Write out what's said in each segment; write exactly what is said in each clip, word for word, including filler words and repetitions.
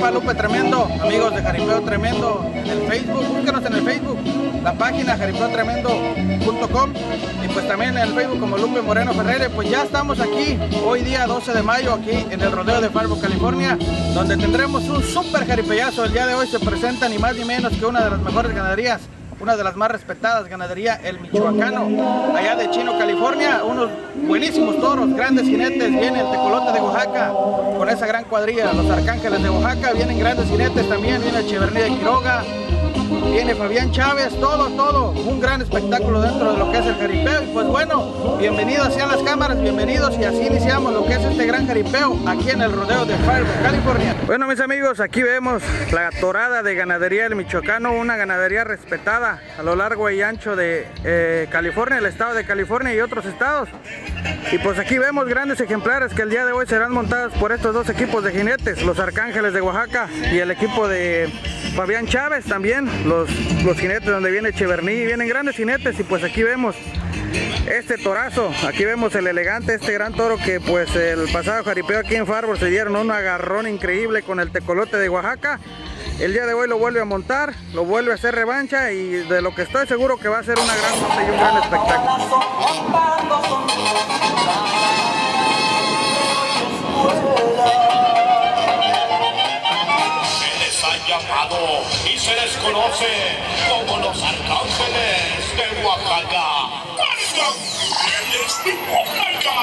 compa Lupe Tremendo, amigos de Jaripeo Tremendo en el Facebook, búsquenos en el Facebook, la página jaripeo tremendo punto com y pues también en el Facebook como Lupe Moreno Ferreira. Pues ya estamos aquí, hoy día doce de mayo, aquí en el rodeo de Fargo, California, donde tendremos un súper jaripeazo. El día de hoy se presenta ni más ni menos que una de las mejores ganaderías, una de las más respetadas, ganadería El Michoacano, allá de Chino, California. Unos buenísimos toros, grandes jinetes. Viene el Tecolote de Oaxaca con esa gran cuadrilla, los Arcángeles de Oaxaca, vienen grandes jinetes también, viene Echeverní de Quiroga, viene Fabián Chávez, todo, todo, un gran espectáculo dentro de lo que es el jaripeo. Y pues bueno, bienvenidos hacia las cámaras, bienvenidos, y así iniciamos lo que es este gran jaripeo aquí en el rodeo de Fargo, California. Bueno, mis amigos, aquí vemos la torada de ganadería del Michoacano, una ganadería respetada a lo largo y ancho de eh, California, el estado de California y otros estados. Y pues aquí vemos grandes ejemplares que el día de hoy serán montados por estos dos equipos de jinetes, los Arcángeles de Oaxaca y el equipo de Fabián Chávez también, los, los jinetes donde viene Echeverní, vienen grandes jinetes. Y pues aquí vemos este torazo, aquí vemos el elegante, este gran toro que pues el pasado jaripeo aquí en Fargo se dieron un agarrón increíble con el Tecolote de Oaxaca. El día de hoy lo vuelve a montar, lo vuelve a hacer revancha, y de lo que estoy seguro que va a ser una gran nota y un gran espectáculo. Llamado y se les conoce como los Arcángeles de Oaxaca. ¡Arcángeles de Oaxaca!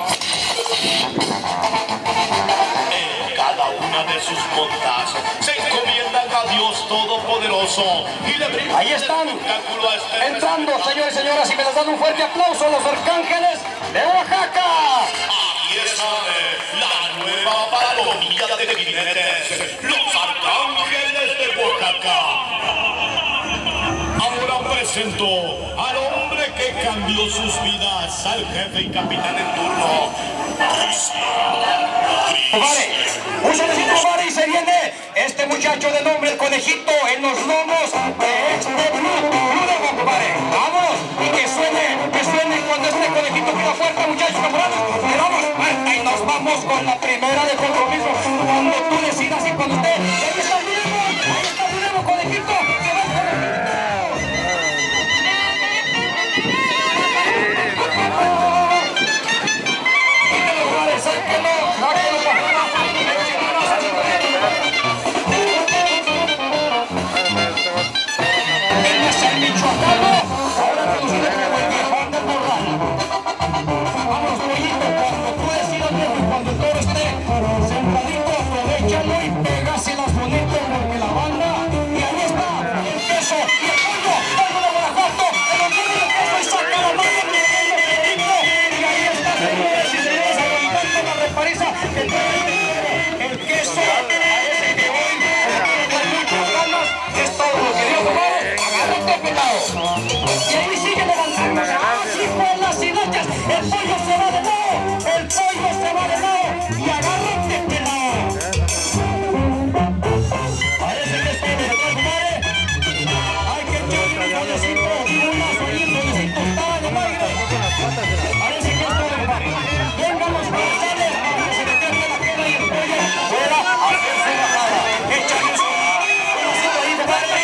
En cada una de sus montas se encomiendan a Dios Todopoderoso y le brindan. Ahí están, este entrando, señores y señoras, y me les dan un fuerte aplauso a los Arcángeles de Oaxaca. Aquí está la nueva palomilla de jinetes, los Arcángeles de Oaxaca. Ahora presento al hombre que cambió sus vidas, al jefe y capitán en turno, Compadre, un solecito, compadre, y se viene este muchacho de nombre el Conejito en los lomos de este Blue, Blue, compadre. Vámonos, y que suene, que suene cuando este Conejito queda fuerte, muchachos, camaradas. Y vamos, ahí nos vamos con la primera de compromiso. Cuando tú decidas y cuando usted, ahí está el Blue, ahí está el Blue, Conejito, se va el el queso, parece que hoy con muchas ganas es todo lo que Dios nos va. Agárrate, pelado. Y ahí sigue levantándose. Así fue las silachas. El pollo se va de lado. El pollo se va de lado. Y agárrate, pelado. Parece que es todo lo que trae, compadre. Hay que echarle un bollecito, unas orillas, bollecito, está de madre. Parece que es todo, compadre. Vengan los comerciales. Fuera, hacerse bajada. Échale eso. Pedacito ahí, compadre.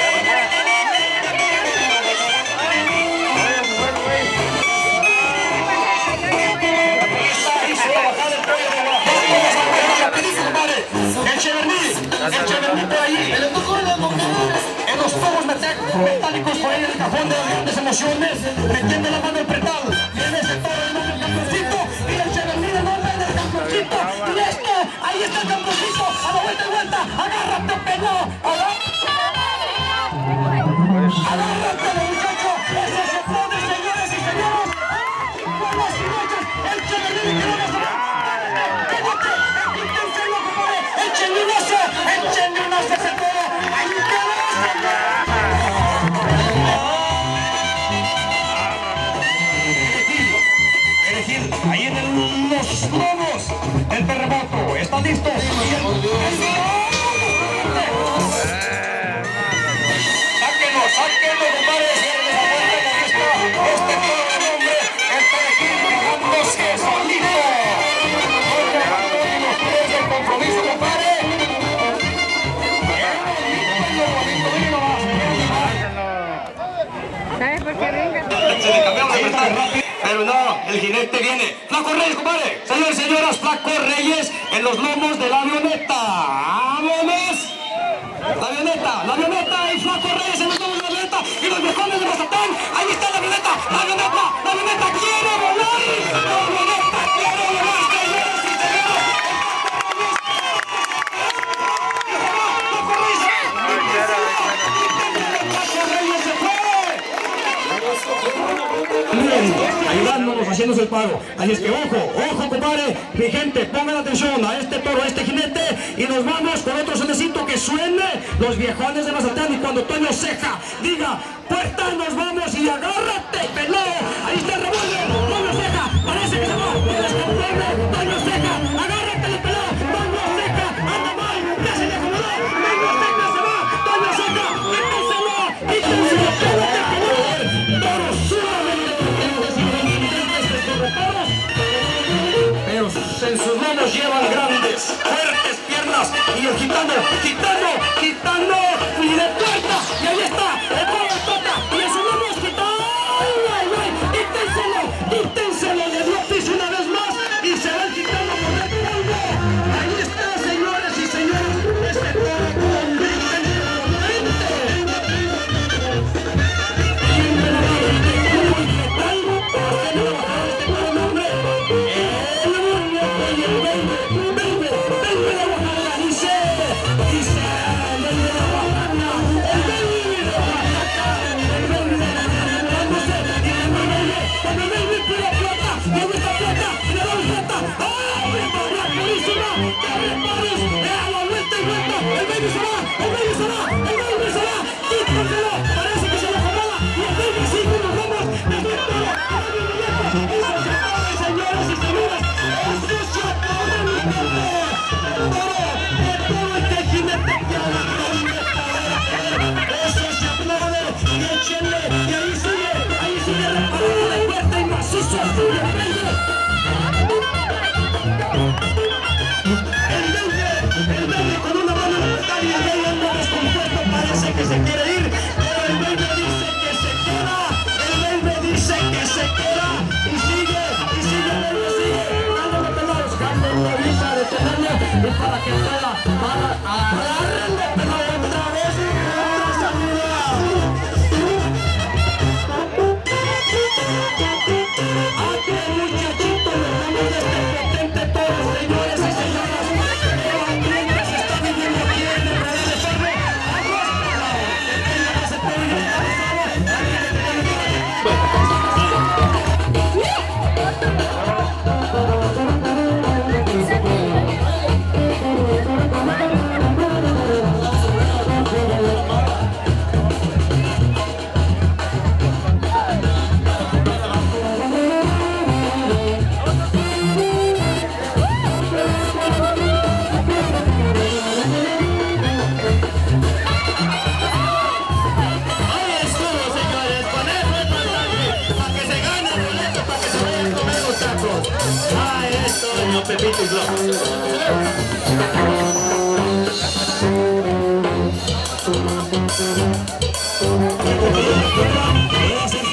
Esa hizo bajada el pollo de la compadre. Echeverní, Echeverní por ahí. En los tubos metálicos por ahí en el cajón de las grandes emociones. Metiendo la mano apretada. Viene ese toro de nombre Campeoncito. Y el Echeverní de nombre del Campeoncito. Y este, ahí está el Campeoncito. A la vuelta y vuelta. Agárrate, pelado. Agárrate, muchacho. Ese se pone, señores y señores. Con las silachas. El Echeverní de Quiroga se va. Quédate. Quítense, compadre. Échenle un aso. Échenle un aso a ese toro. Ahí queda. Elegir, ahí en el, los lomos, el terremoto, ¿están listos? Pero no, el jinete viene. Flaco Reyes, compadre. Señores y señoras, Flaco Reyes en los lomos de la avioneta. ¡Vámonos! La avioneta, la avioneta y Flaco Reyes en los lomos de la avioneta. Y los viejones de Mazatán. Ahí está la avioneta, la avioneta, la avioneta quiere volar. La avioneta quiere volar, señores y señores. Flaco Reyes se fue. Ayudándonos, haciéndose el pago. Así es que ojo, ojo, compadre, mi gente, pongan atención a este toro, a este jinete, y nos vamos con otro sonecito que suene los viejones de Mazatán. Y cuando Toño Ceja diga puerta, nos vamos y agárrate, pelón. Ahí está el revólver, Toño Ceja, parece que se va, el escapable, Toño Ceja, agárrate el pelón, Toño Ceja, anda mal, ya se le acomodó, Toño Ceja se va, Toño Ceja, quítenselo, quítenselo, quédate con él, toro sumamente potentes y resistentes estos toros, pero en sus manos llevan grandes, fuertes piernas, y el gitano, gitano, gitano, y de puerta, y ahí está, el toro de tota, y en sus manos gitano, ay, ay, ay, quítenselo, quítenselo, le dio piso una vez más, y se va el gitano por el polvo, ahí está, señores y señores, este toro convincente, que se quiere ir, pero el baby dice que se queda, el baby dice que se queda, y sigue, y sigue, el baby sigue, dándole pelado, buscando la vida para detenerlo, y para que pueda, para agarrarle pelado otra vez, otra salida. A que muchachito, nos vamos de este potente toro, señores y señoras, el ambiente se está viviendo aquí en el Real de Ferro. Pepito y Glock. Voy a hacer